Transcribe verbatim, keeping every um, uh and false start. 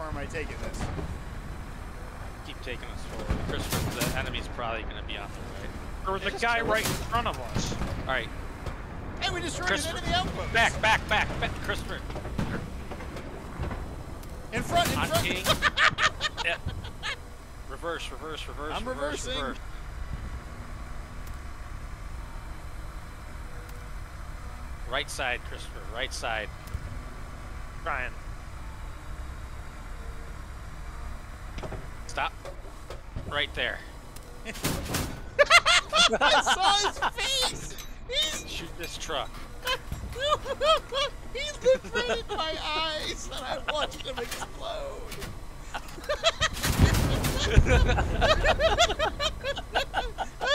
or am I taking this? Keep taking us forward. Christopher, the enemy's probably going to be on the right. There was a guy right in front of us. All right. Hey, we destroyed an enemy outpost. Back, back, back, back, Christopher. In front, in On front. King. Yeah. Reverse, reverse, reverse, I'm reverse, reversing. reverse. Right side, Christopher. Right side. Trying. Stop. Right there. I saw his face. He's Shoot this truck. he looked right in my eyes, and I watched him explode.